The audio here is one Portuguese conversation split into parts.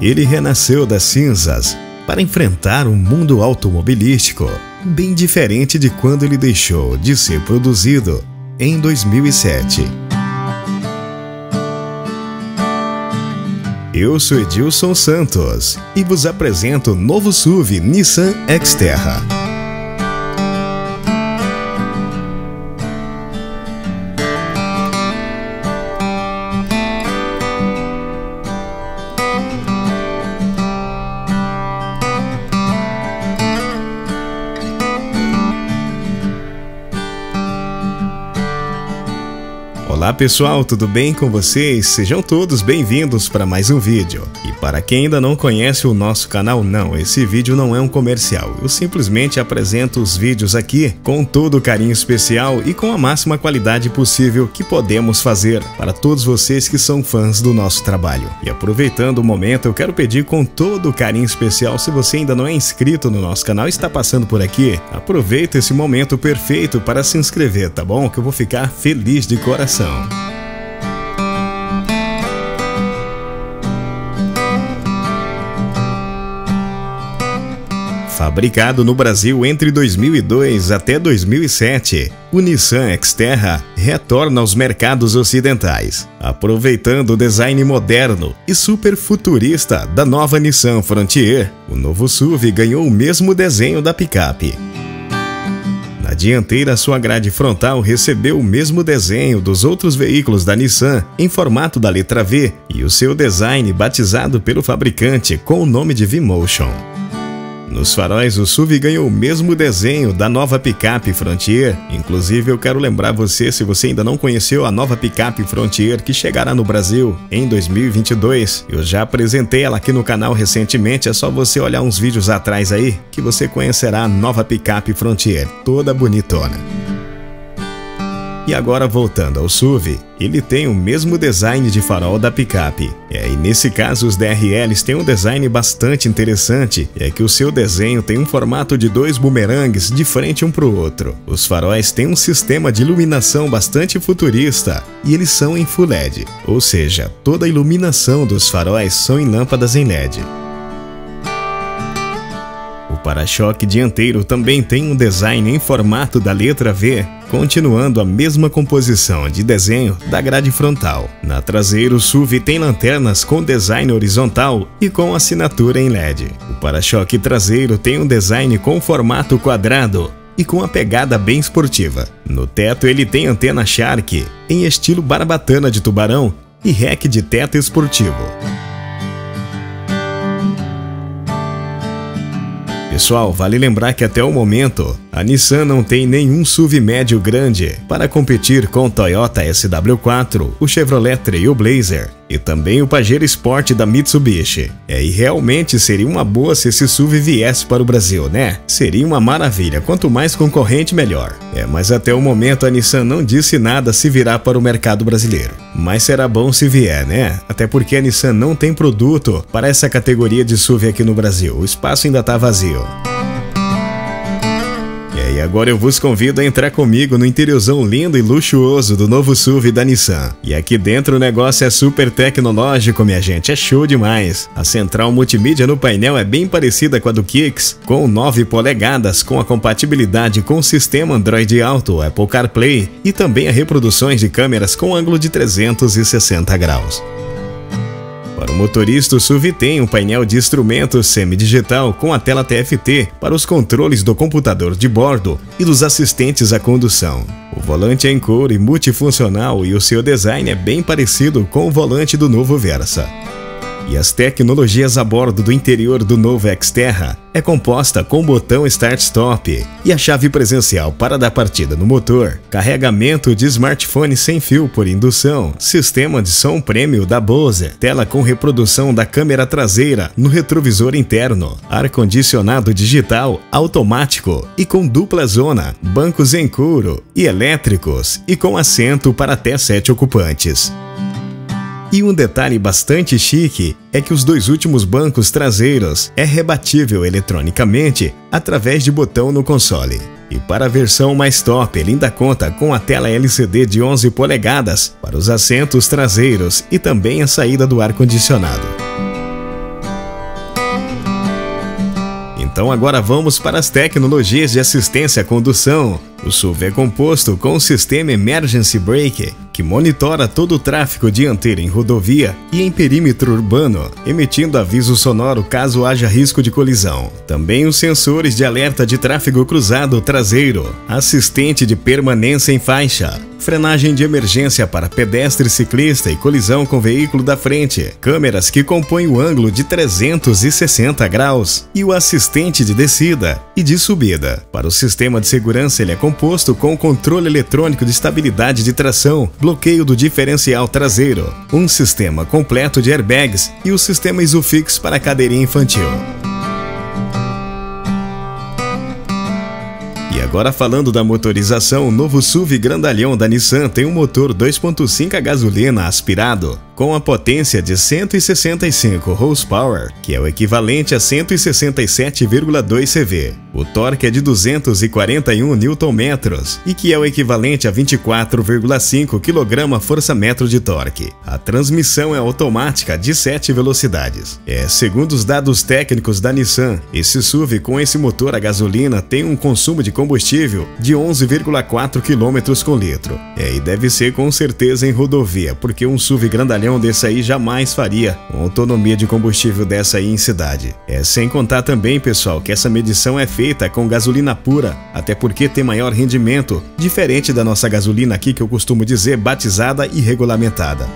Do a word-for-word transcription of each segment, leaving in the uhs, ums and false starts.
Ele renasceu das cinzas para enfrentar um mundo automobilístico bem diferente de quando ele deixou de ser produzido em dois mil e sete. Eu sou Edilson Santos e vos apresento o novo S U V Nissan Xterra. Olá pessoal, tudo bem com vocês? Sejam todos bem-vindos para mais um vídeo. E para quem ainda não conhece o nosso canal, não, esse vídeo não é um comercial. Eu simplesmente apresento os vídeos aqui com todo o carinho especial e com a máxima qualidade possível que podemos fazer para todos vocês que são fãs do nosso trabalho. E aproveitando o momento, eu quero pedir com todo o carinho especial, se você ainda não é inscrito no nosso canal e está passando por aqui, aproveita esse momento perfeito para se inscrever, tá bom? Que eu vou ficar feliz de coração. Fabricado no Brasil entre dois mil e dois até dois mil e sete, o Nissan Xterra retorna aos mercados ocidentais, aproveitando o design moderno e super futurista da nova Nissan Frontier. O novo S U V ganhou o mesmo desenho da picape. Na dianteira, sua grade frontal recebeu o mesmo desenho dos outros veículos da Nissan em formato da letra V e o seu design batizado pelo fabricante com o nome de V-Motion. Nos faróis, o S U V ganhou o mesmo desenho da nova picape Frontier. Inclusive, eu quero lembrar você, se você ainda não conheceu a nova picape Frontier que chegará no Brasil em dois mil e vinte e dois, eu já apresentei ela aqui no canal recentemente, é só você olhar uns vídeos atrás aí que você conhecerá a nova picape Frontier, toda bonitona. E agora voltando ao S U V, ele tem o mesmo design de farol da picape. É, e nesse caso os D R Ls têm um design bastante interessante, é que o seu desenho tem um formato de dois bumerangues de frente um para o outro. Os faróis têm um sistema de iluminação bastante futurista e eles são em Full L E D, ou seja, toda a iluminação dos faróis são em lâmpadas em L E D. O para-choque dianteiro também tem um design em formato da letra V, continuando a mesma composição de desenho da grade frontal. Na traseira, o S U V tem lanternas com design horizontal e com assinatura em L E D. O para-choque traseiro tem um design com formato quadrado e com a pegada bem esportiva. No teto, ele tem antena Shark em estilo barbatana de tubarão e rack de teto esportivo. Pessoal, vale lembrar que até o momento, a Nissan não tem nenhum S U V médio grande para competir com o Toyota S W quatro, o Chevrolet Trailblazer e também o Pajero Sport da Mitsubishi. É, e realmente seria uma boa se esse S U V viesse para o Brasil, né? Seria uma maravilha, quanto mais concorrente melhor. É, mas até o momento a Nissan não disse nada se virá para o mercado brasileiro. Mas será bom se vier, né? Até porque a Nissan não tem produto para essa categoria de S U V aqui no Brasil, o espaço ainda está vazio. E agora eu vos convido a entrar comigo no interiorzão lindo e luxuoso do novo S U V da Nissan. E aqui dentro o negócio é super tecnológico, minha gente, é show demais. A central multimídia no painel é bem parecida com a do Kicks, com nove polegadas, com a compatibilidade com o sistema Android Auto, Apple CarPlay e também a reproduções de câmeras com ângulo de trezentos e sessenta graus. Para o motorista, o S U V tem um painel de instrumentos semidigital com a tela T F T para os controles do computador de bordo e dos assistentes à condução. O volante é em couro e multifuncional e o seu design é bem parecido com o volante do novo Versa. E as tecnologias a bordo do interior do novo Xterra é composta com o botão Start-Stop e a chave presencial para dar partida no motor, carregamento de smartphone sem fio por indução, sistema de som premium da Bose, tela com reprodução da câmera traseira no retrovisor interno, ar-condicionado digital automático e com dupla zona, bancos em couro e elétricos e com assento para até sete ocupantes. E um detalhe bastante chique é que os dois últimos bancos traseiros é rebatível eletronicamente através de botão no console. E para a versão mais top, ele ainda conta com a tela L C D de onze polegadas para os assentos traseiros e também a saída do ar-condicionado. Então agora vamos para as tecnologias de assistência à condução. O S U V é composto com o sistema Emergency Brake, que monitora todo o tráfego dianteiro em rodovia e em perímetro urbano, emitindo aviso sonoro caso haja risco de colisão. Também os sensores de alerta de tráfego cruzado traseiro, assistente de permanência em faixa, frenagem de emergência para pedestre, ciclista e colisão com veículo da frente, câmeras que compõem o ângulo de trezentos e sessenta graus e o assistente de descida e de subida. Para o sistema de segurança, ele é composto com o controle eletrônico de estabilidade de tração, bloqueio do diferencial traseiro, um sistema completo de airbags e o sistema Isofix para a cadeirinha infantil. E agora falando da motorização, o novo S U V grandalhão da Nissan tem um motor dois ponto cinco a gasolina aspirado, com a potência de cento e sessenta e cinco horsepower, que é o equivalente a cento e sessenta e sete vírgula dois C V. O torque é de duzentos e quarenta e um newton-metros e que é o equivalente a vinte e quatro vírgula cinco quilograma-força-metro de torque. A transmissão é automática de sete velocidades. É, segundo os dados técnicos da Nissan, esse S U V com esse motor a gasolina tem um consumo de combustível de onze vírgula quatro quilômetros por litro. É, e deve ser com certeza em rodovia, porque um S U V grandalhão desse aí jamais faria uma autonomia de combustível dessa aí em cidade. É, sem contar também, pessoal, que essa medição é feita com gasolina pura, até porque tem maior rendimento, diferente da nossa gasolina aqui que eu costumo dizer batizada e regulamentada.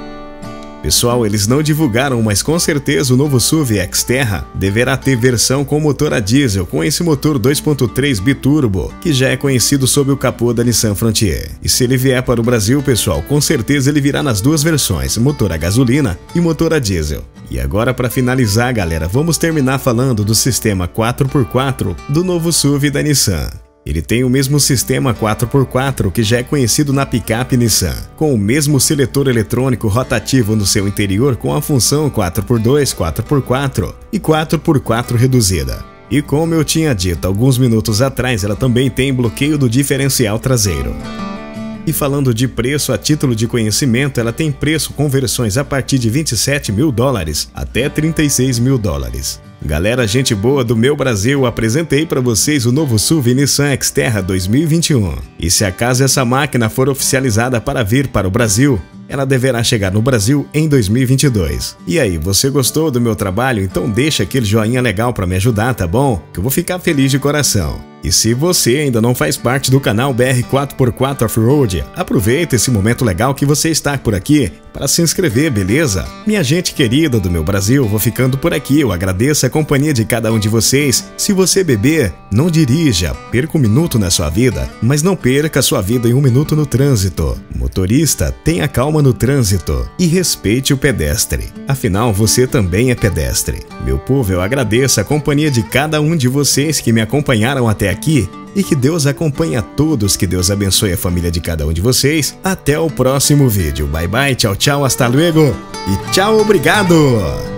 Pessoal, eles não divulgaram, mas com certeza o novo S U V Xterra deverá ter versão com motor a diesel, com esse motor dois ponto três biturbo, que já é conhecido sob o capô da Nissan Frontier. E se ele vier para o Brasil, pessoal, com certeza ele virá nas duas versões, motor a gasolina e motor a diesel. E agora, para finalizar, galera, vamos terminar falando do sistema quatro por quatro do novo S U V da Nissan. Ele tem o mesmo sistema quatro por quatro que já é conhecido na picape Nissan, com o mesmo seletor eletrônico rotativo no seu interior com a função quatro por dois, quatro por quatro e quatro por quatro reduzida. E como eu tinha dito alguns minutos atrás, ela também tem bloqueio do diferencial traseiro. E falando de preço, a título de conhecimento, ela tem preço com versões a partir de vinte e sete mil dólares até trinta e seis mil dólares. Galera, gente boa do meu Brasil, apresentei para vocês o novo S U V Nissan Xterra dois mil e vinte e um. E se acaso essa máquina for oficializada para vir para o Brasil, ela deverá chegar no Brasil em dois mil e vinte e dois. E aí, você gostou do meu trabalho? Então deixa aquele joinha legal para me ajudar, tá bom? Que eu vou ficar feliz de coração. E se você ainda não faz parte do canal B R quatro por quatro Offroad, aproveita esse momento legal que você está por aqui para se inscrever, beleza? Minha gente querida do meu Brasil, vou ficando por aqui. Eu agradeço a companhia de cada um de vocês. Se você beber, não dirija, perca um minuto na sua vida, mas não perca a sua vida em um minuto no trânsito. Motorista, tenha calma no trânsito e respeite o pedestre. Afinal, você também é pedestre. Meu povo, eu agradeço a companhia de cada um de vocês que me acompanharam até aqui e que Deus acompanhe a todos, que Deus abençoe a família de cada um de vocês. Até o próximo vídeo. Bye bye, tchau, tchau, hasta luego e tchau, obrigado!